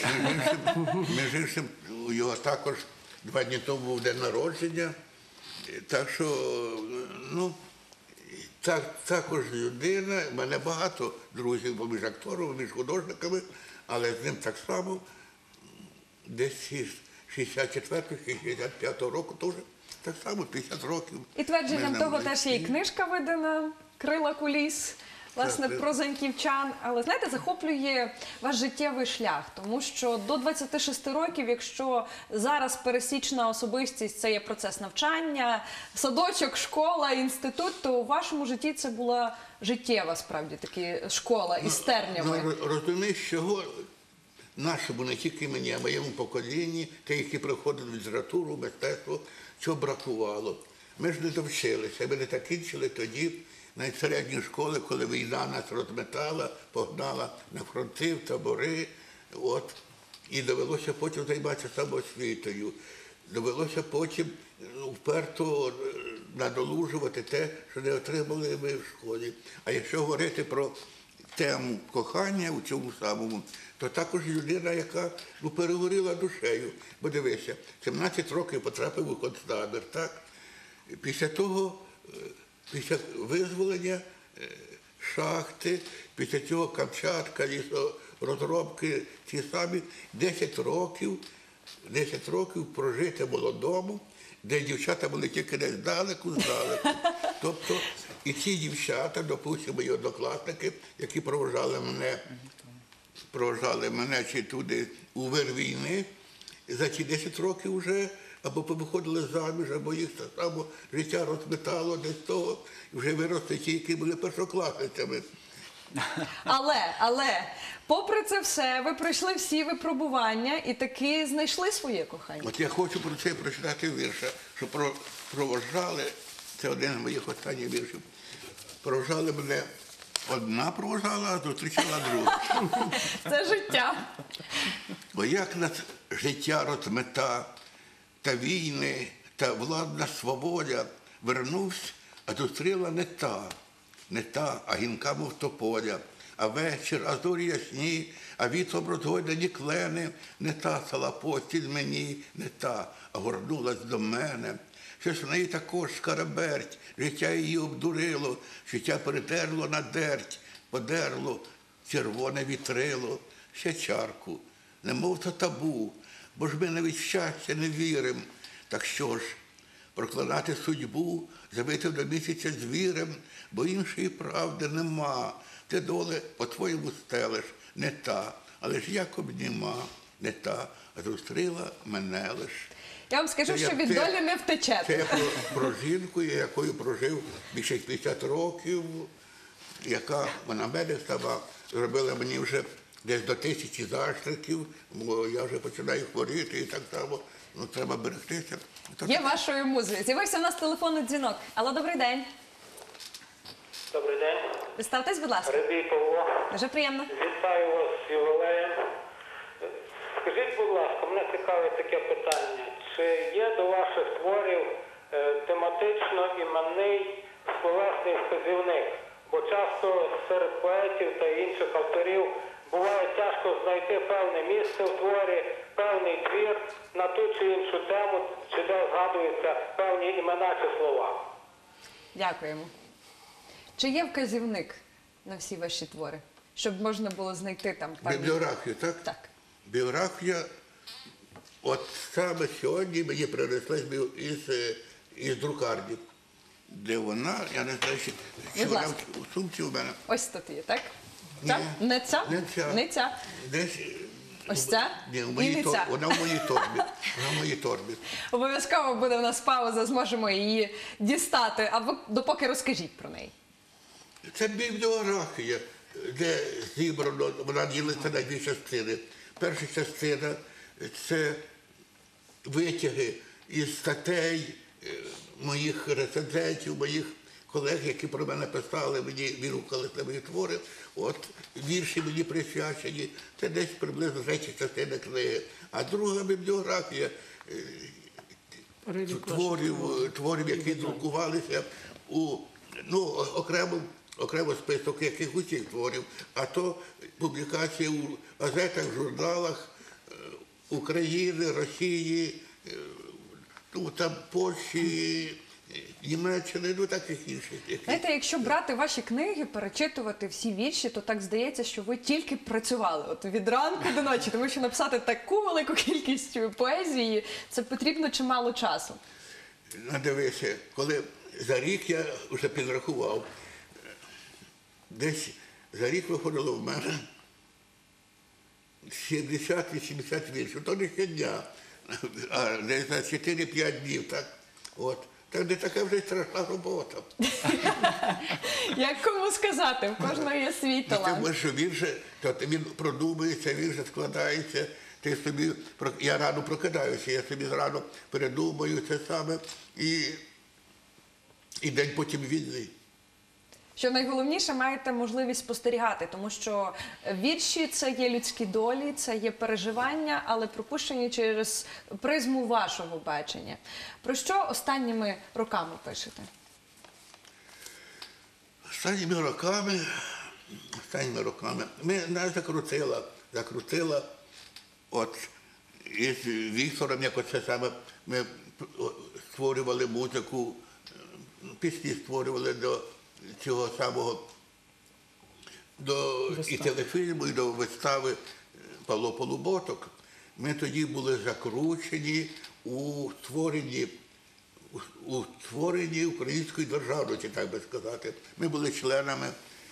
Між іншим, у його також 2 дні тому був день народження. Так що, ну, також людина, в мене багато друзів поміж акторами, між художниками, але з ним так само десь із 64-65 року теж так само 50 років. І твердженням Ми того знайомі. теж є і книжка видана «Крила куліс», власне, Так. про заньківчан. Але, знаєте, захоплює ваш життєвий шлях, тому що до 26 років, якщо зараз пересічна особистість – це є процес навчання, садочок, школа, інститут, то у вашому житті це була життєва, справді, таки школа із тернями. Ну, розумієш, чого нашому, не тільки мені, а моєму поколінні, ті, які приходили в літературу, мистецтво, чого бракувало. Ми ж не довчилися, ми не закінчили тоді навіть середні школи, коли війна нас розметала, погнала на фронти, в табори. От. І довелося потім займатися самоосвітою. Довелося потім вперто надолужувати те, що не отримали ми в школі. А якщо говорити про тему кохання у цьому самому, то також людина, яка перегоріла душею. Бо дивися, 17 років потрапив у концтабір, так? Після того, після визволення шахти, після цього Камчатка, лісорозробки, ті самі 10 років прожити молодому, де дівчата були тільки десь здалеку. Тобто і ці дівчата, допустимо, мої однокласники, які провожали мене чи туди у вир війни, за ці 10 років вже або повиходили заміж, або їх так само життя розметало десь того, і вже виросли ті, які були першокласницями. Але, попри це все, ви пройшли всі випробування і таки знайшли своє кохання. От я хочу про це прочитати вірша, що провожали, це один з моїх останніх віршів, провожали мене, одна провожала, а зустрічала друга. Це життя. Бо як нас життя розмета, та війни, та владна свобода, вернувся, а зустріла не та, а гінка, мов тополя, а вечір, а зорі ясні, а вітром розгойдені клени, не та сала постіль мені, не та, а горнулась до мене. Щось в неї також скараберть, життя її обдурило, життя перетерло на дерть, подерло, червоне вітрило, ще чарку, немов то табу, бо ж ми навіть в щастя не вірим. Так що ж, проклинати судьбу, забити до місяця звірем, бо іншої правди нема. Ти доле по-твоєму стелиш, не та, але ж як обніма, не та, зустріла мене лиш. Я вам скажу, що від долі не Це втечете. я про жінку, якою прожив більше 50 років, яка на мене стала, зробила мені вже десь до 1000 заштриків, бо я вже починаю хворіти і так само. Ну, треба берегтися. Є вашою музою. З'явився в нас телефонний дзвінок. Алло, добрий день. Добрий день. Представтесь, будь ласка. Рибій Павло. Дуже приємно. Вітаю вас з ювілеєм. Скажіть, будь ласка, мене цікавить таке питання. Чи є до ваших творів тематично іменний словесний вказівник? Бо часто серед поетів та інших авторів буває тяжко знайти певне місце в творі, певний твір на ту чи іншу тему, чи де згадуються певні імена чи слова. Дякуємо. Чи є вказівник на всі ваші твори, щоб можна було знайти там певні... Бібліографію, так? Так. Біографія, от саме сьогодні мені принесли із друкарні, де вона, я не знаю, чи вона ласка. в сумці у мене. Ось тут є, так? Ні. Ця? Не ця? Не ця. Не ця. Десь, Ось ця? Ні, І не ця. вона в моїй торбі. Вона в моїй торбі. Обов'язково буде в нас пауза, зможемо її дістати. А ви допоки розкажіть про неї. Це бібліографія, де зібрано, вона ділиться на дві частини. Перша частина – це витяги із статей моїх рецензентів, моїх колег, які про мене писали, мені відгукали на мої твори. От вірші мені присвячені. Це десь приблизно третя частина книги. А друга бібліографія творів, які друкувалися у окремо список яких усіх творів, а то публікації у газетах, журналах України, Росії, там Польщі, Німеччини, таких інших. Знаєте, якщо брати ваші книги, перечитувати всі вірші, то так здається, що ви тільки працювали от від ранку до ночі, тому що написати таку велику кількість поезії, це потрібно чимало часу. Дивися, коли за рік я вже підрахував, десь за рік виходило в мене 70-80 віршів. То не щодня, а десь на 4-5 днів, так? От. Так не така вже й страшна робота. Як кому сказати, в кожного є свій талант. Тому що вірш, він продумується, вірш складається. Я рано прокидаюся, я собі зрано передумаю це саме. І день потім вільний. Що найголовніше, маєте можливість спостерігати, тому що вірші – це є людські долі, це є переживання, але пропущені через призму вашого бачення. Про що останніми роками пишете? Останніми роками нас закрутила от із Віктором, як оце саме, ми створювали музику, пісні створювали до цього самого, до і телефільму, і до вистави Павло Полуботок. Ми тоді були закручені у створенні української державності, так би сказати. Ми були членами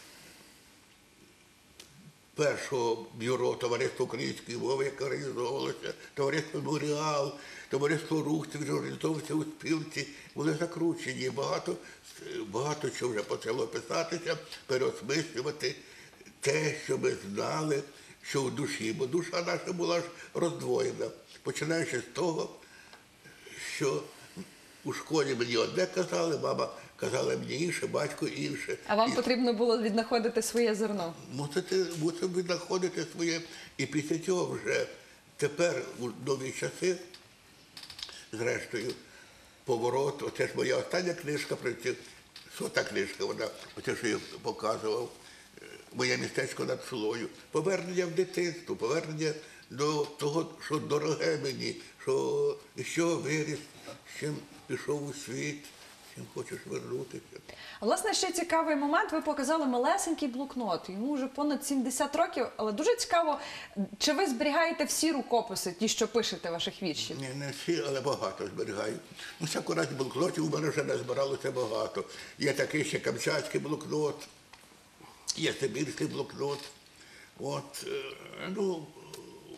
першого бюро Товариства української мови, яке організовувалося, товариство «Меморіал», товариство «Рух», це вже організовувалося у спілці, були закручені. Багато чого вже почало писатися, переосмислювати те, що ми знали, що в душі. Бо душа наша була ж роздвоєна, починаючи з того, що у школі мені одне казали, мама казала мені інше, батько інше. А вам потрібно було віднаходити своє зерно? Мусив віднаходити своє. І після цього вже тепер, у нові часи, зрештою, поворот, оце ж моя остання книжка, сота книжка, вона, оце, що я показував, моє містечко над Сулою. Повернення в дитинство, повернення до того, що дороге мені, що виріс, з чим пішов у світ, з чим хочеш вернутися. А, власне, ще цікавий момент. Ви показали малесенький блокнот. Йому вже понад 70 років, але дуже цікаво, чи ви зберігаєте всі рукописи, ті, що пишете ваших віршів? Ні, не всі, але багато зберігаю. Всяку разі блокнотів у мене вже не збиралося багато. Є такий ще камчатський блокнот, є сибірський блокнот. От,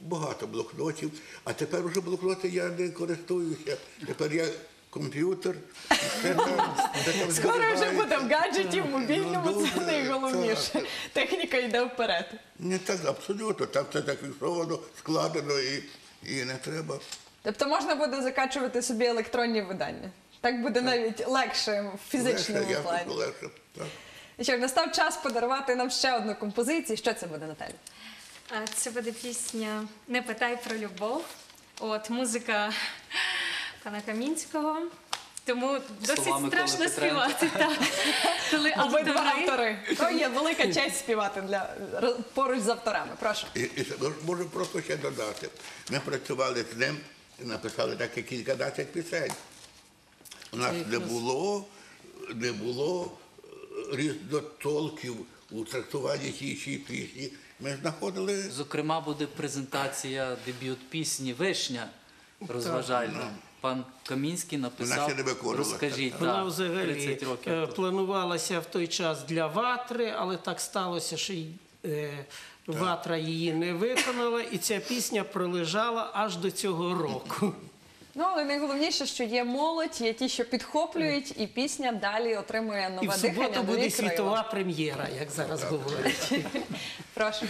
багато блокнотів, а тепер вже блокноти я не користуюся. Тепер я комп'ютер. Скоро вже буде в гаджеті, в мобільному, Ну, це дуже, найголовніше. так. Техніка йде вперед. Не так, абсолютно. Там все зафіксовано, складено і не треба. Тобто можна буде закачувати собі електронні видання. Так буде навіть легше в фізичному Легше, плані. ясно, легше. Так. І що, настав час подарувати нам ще одну композицію. Що це буде, Наталя? Це буде пісня «Не питай про любов». От, музика пана Камінського. Тому досить Слова Миколи страшно Петренка. співати. Так. Коли Обидва автори... автори. То є велика честь співати поруч з авторами. Прошу. І можу просто ще додати. Ми працювали з ним і написали таки кільканадцять пісень. У нас не було різнотолків у трактуванні тієї пісні. Ми знаходили Зокрема, буде презентація дебют пісні «Вишня» розважальна. Пан Камінський Вона написав, ще не виконувалася. розкажіть, Вона так, взагалі 30 років. планувалася в той час для Ватри, але так сталося, що Ватра її не виконала, і ця пісня пролежала аж до цього року. Ну, але найголовніше, що є молодь, є ті, що підхоплюють, і пісня далі отримує І нове в дихання, суботу нові буде крила. світова прем'єра, як зараз говорять. Прошу.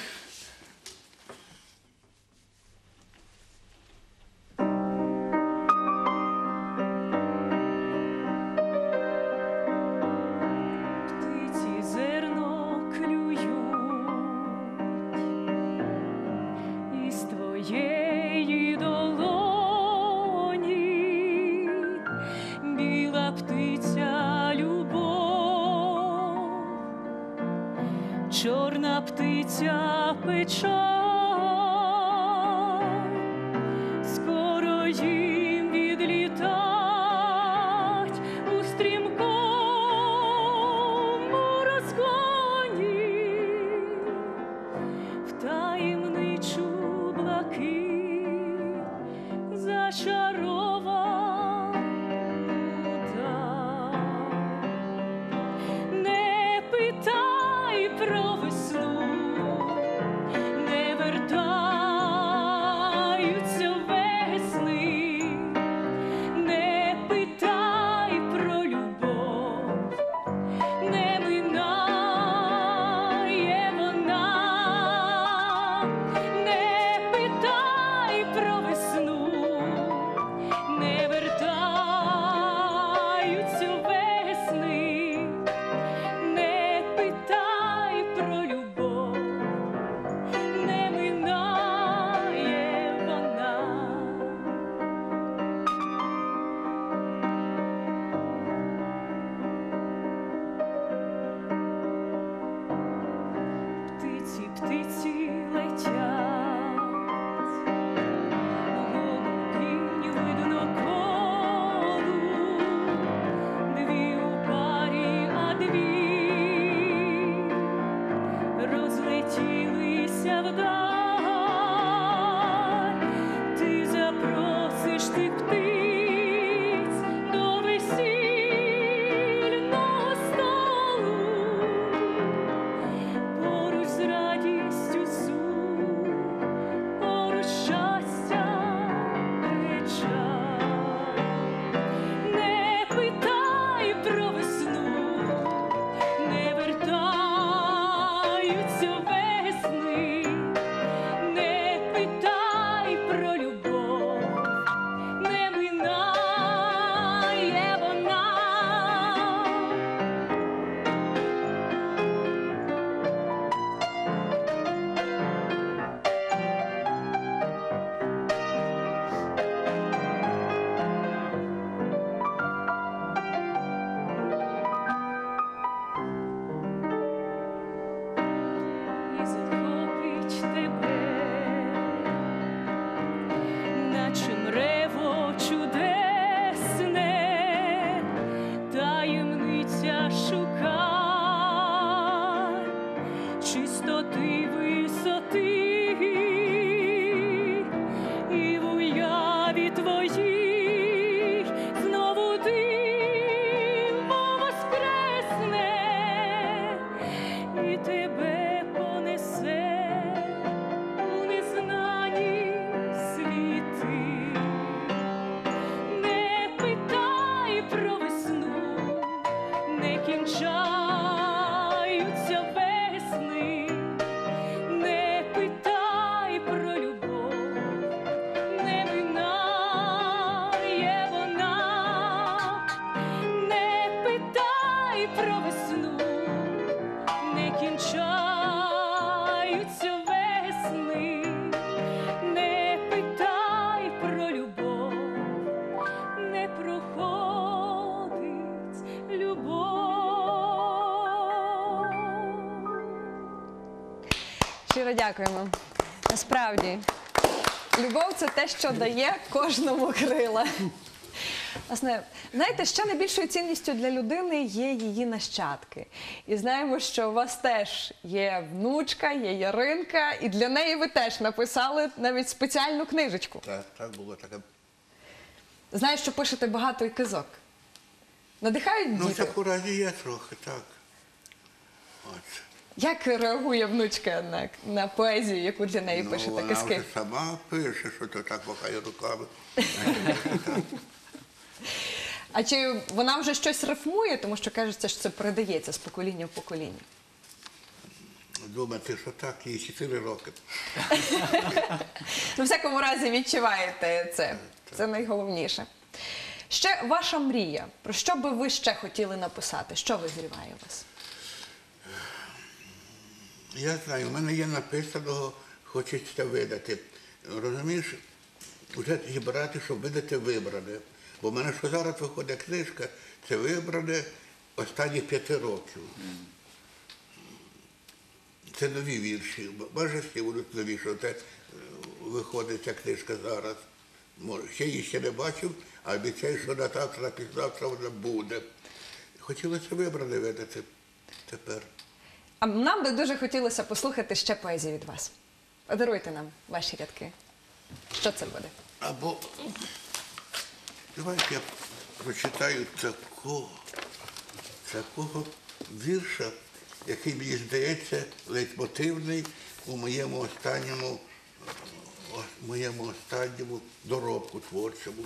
Птиці зерно клюють із твоєї долоні, біла птиця любов, чорна птиця печаль. Скоро їм відлітать у стрімкому розгоні в таємничу блакить зачаровану даль. Не питай про весну, не вертаються весни, не питай про любов, не минає вона, не питай про весну, не вертаються весни, не питай про любов, не минає вона. Птиці, птиці летять, голубінь видно колу, дві у парі, а дві розлетілися вдаль. Ти запросиш тих птиць до весільного столу, поруч з радістю сум, поруч щастя печаль. Не питай про весну, не вертаються весни, не питай про любов, не минає вона. Щиро дякуємо. Насправді, любов – це те, що дає кожному крила. Власне, знаєте, ще найбільшою цінністю для людини є її нащадки. І знаємо, що у вас теж є внучка, є Яринка, і для неї ви теж написали навіть спеціальну книжечку. Так було таке. Знаю, що пишете багато і казок. Надихають Ну, діти? це разі є трохи, так. От. Як реагує внучка на поезію, яку для неї пишете, вона казки? вже сама пише, що то так махає руками. А чи вона вже щось рифмує, тому що кажеться, що це передається з покоління в покоління? Думаєте, що так, їй 4 роки. У всякому разі відчуваєте це. Це найголовніше. Ще ваша мрія. Про що би ви ще хотіли написати? Що визріває у вас? Я знаю, у мене є написаного, хочеться видати. Розумієш, вже зібрати, щоб видати вибране. Бо в мене що зараз виходить книжка, це вибране останні 5 років. Це нові вірші. Бачиш, всі будуть нові, що це виходить ця книжка зараз. Ще її ще не бачив, а обіцяю, що на завтра, післязавтра вона буде. Хотілося вибране видати тепер. А нам би дуже хотілося послухати ще поезію від вас. Подаруйте нам ваші рядки. Що це буде? Або давайте я прочитаю такого вірша, який, мені здається, лейтмотивний у моєму останньому доробку творчому.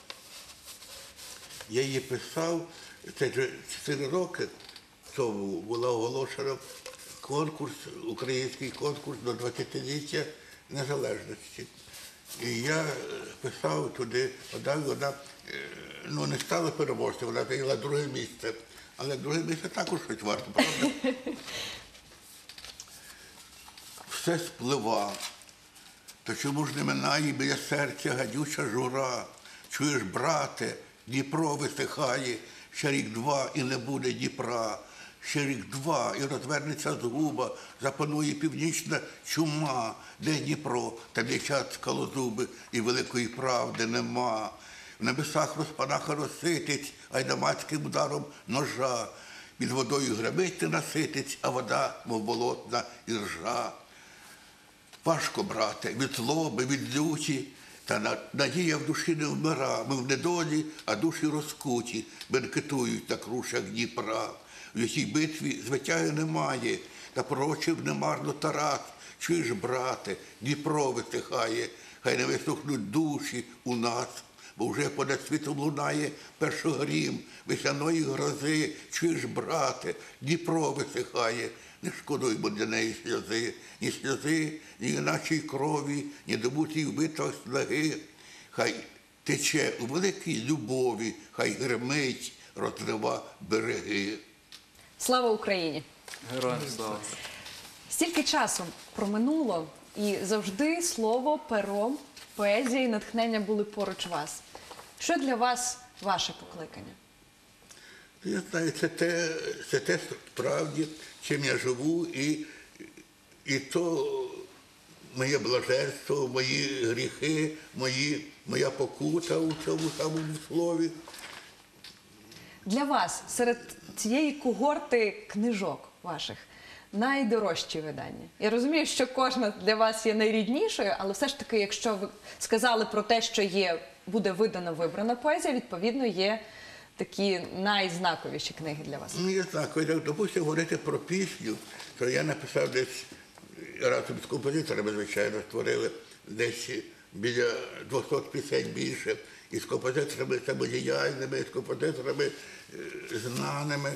Я її писав, це вже 4 роки тому була оголошена конкурс, український конкурс до 20-ліття незалежності. І я писав туди, вона не стала переможцем, вона зайняла 2-е місце. Але 2-е місце також щось варто, правда? Все сплива, то чому ж не минає біля серця гадюча жура? Чуєш, брате, Дніпро висихає, ще рік-два і не буде Дніпра. Ще рік-два і розвернеться згуба, запанує північна чума. Де Дніпро, там лічать скалозуби, і великої правди нема. В небесах розпанаха розситить, айдамацьким ударом ножа. Під водою гремить не наситить, а вода, мов болотна і ржа. Важко, брате, від злоби, від люті, та надія в душі не вмира. Ми в недолі, а душі розкуті, бенкетують на крушах Дніпра. В якій битві звитяги немає, та пророчив немарно Тарас. Чуєш, брате, Дніпро висихає, хай не висохнуть душі у нас, бо вже понад світом лунає першогрім весняної грози. Чуєш, брате, Дніпро висихає, не шкодуймо для неї сльози, ні іначій крові, ні добутій в битвах снаги. Хай тече у великій любові, хай гримить, розлива береги. Слава Україні! Героям слава! Стільки часу проминуло, і завжди слово, перо, поезія і натхнення були поруч вас. Що для вас ваше покликання? Я знаю, це те справді, чим я живу, і то моє блаженство, мої гріхи, моя покута у цьому самому слові. Для вас серед цієї когорти книжок ваших найдорожчі видання? Я розумію, що кожна для вас є найріднішою, але все ж таки, якщо ви сказали про те, що буде видана вибрана поезія, відповідно, є такі найзнаковіші книги для вас. Ну, я знаю, коли, допустимо, говорити про пісню, то я написав десь, разом з композиторами, звичайно, створили десь біля 200 пісень більше, і з композиторами самодіяльними, і з композиторами знаними,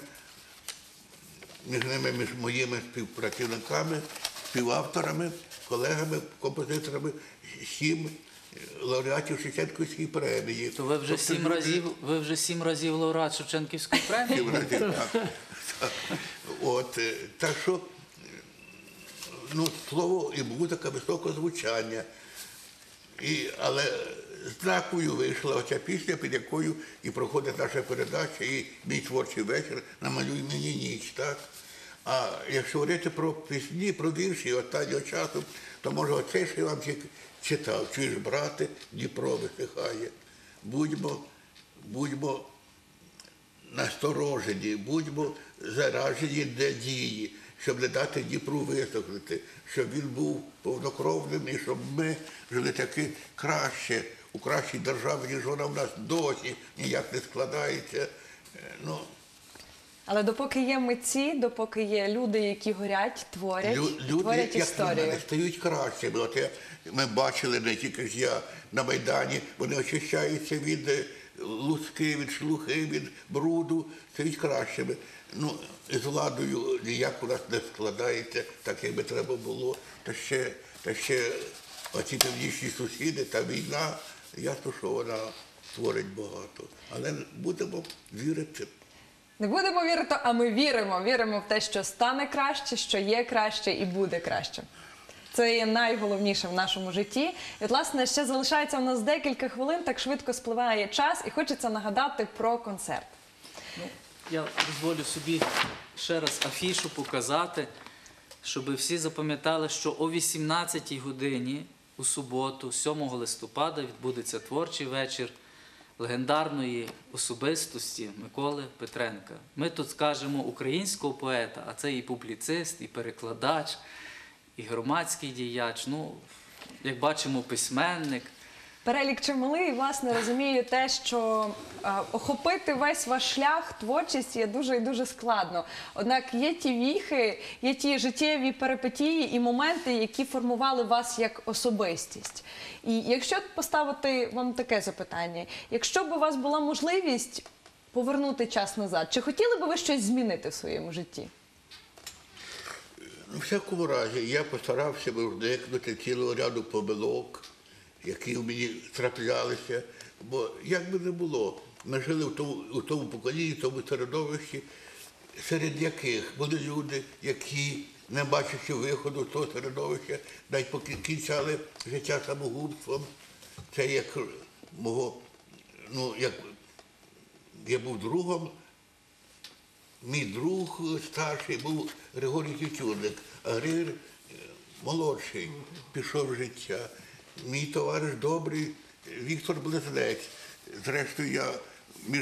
між ними, між моїми співпрацівниками, співавторами, колегами, композиторами, 7 лауреатів Шевченківської премії. То ви вже 7 разів лауреат Шевченківської премії? 7 разів, так. Так що, слово і музика високого звучання. Але знакою вийшла оця пісня, під якою і проходить наша передача, і мій творчий вечір «Намалюй мені ніч», так? А якщо говорити про пісні, про вірші останнього часу, то може оцей, що я вам читав. Чуєш, брате, Дніпро висихає. Будьмо насторожені, будьмо заражені надії, щоб не дати Дніпру висохнути, щоб він був повнокровним і щоб ми жили таки краще, у кращій державі, ніж вона в нас досі ніяк не складається. Ну, Але допоки є митці, допоки є люди, які горять, творять, творять люди, як на історію. мене, стають кращими. От ми бачили, не тільки ж я на Майдані, вони очищаються від луски, від шлухи, від бруду, стають кращими. Ну, з владою ніяк у нас не складається, так як би треба було. Та ще оці північні сусіди, та війна, ясно, що вона творить багато. Але будемо вірити. Не будемо вірити, а ми віримо. Віримо в те, що стане краще, що є краще і буде краще. Це є найголовніше в нашому житті. І, от, власне, ще залишається у нас декілька хвилин, так швидко спливає час, і хочеться нагадати про концерт. Я дозволю собі ще раз афішу показати, щоб всі запам'ятали, що о 18-й годині у суботу, 7 листопада, відбудеться творчий вечір легендарної особистості Миколи Петренка. Ми тут скажемо українського поета, а це і публіцист, і перекладач, і громадський діяч, ну, як бачимо, письменник. Перелік чималий, і, власне, розумію те, що охопити весь ваш шлях творчості є дуже і дуже складно. Однак є ті віхи, є ті життєві перипетії і моменти, які формували вас як особистість. І якщо поставити вам таке запитання, якщо б у вас була можливість повернути час назад, чи хотіли б ви щось змінити в своєму житті? У всякому разі, я постарався уникнути цілого ряду помилок, які в мені траплялися. Бо як би не було, ми жили у тому поколінні, в тому середовищі, серед яких були люди, які, не бачачи виходу з того середовища, навіть покінчали життя самогубством. Це як мого, ну, як я був другом, мій друг старший був Григорій Тютюнник, а Григорій молодший пішов в життя. Мій товариш добрий Віктор Близнець. Зрештою, я між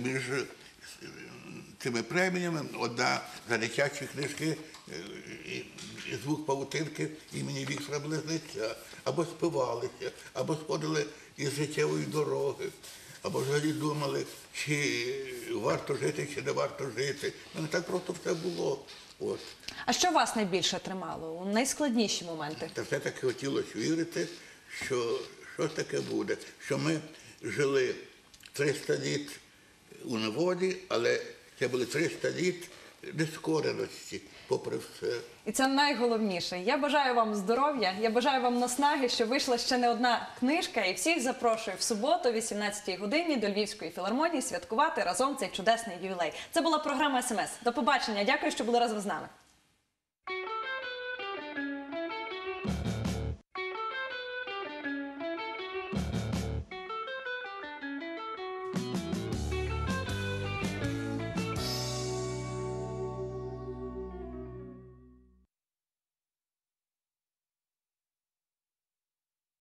цими преміями одна за дитячі книжки «Звук павутинки» імені Віктора Близнеця. Або спивалися, або сходили із життєвої дороги, або взагалі думали, чи варто жити, чи не варто жити. Не так просто все було. От. А що вас найбільше тримало у найскладніші моменти? Та все-таки хотілося вірити, що щось таке буде, що ми жили 300 літ у неволі, але це були 300 літ нескореності, попри все. І це найголовніше. Я бажаю вам здоров'я, я бажаю вам наснаги, що вийшла ще не одна книжка, і всіх запрошую в суботу о 18-й годині до Львівської філармонії святкувати разом цей чудесний ювілей. Це була програма «СМС». До побачення. Дякую, що були разом з нами.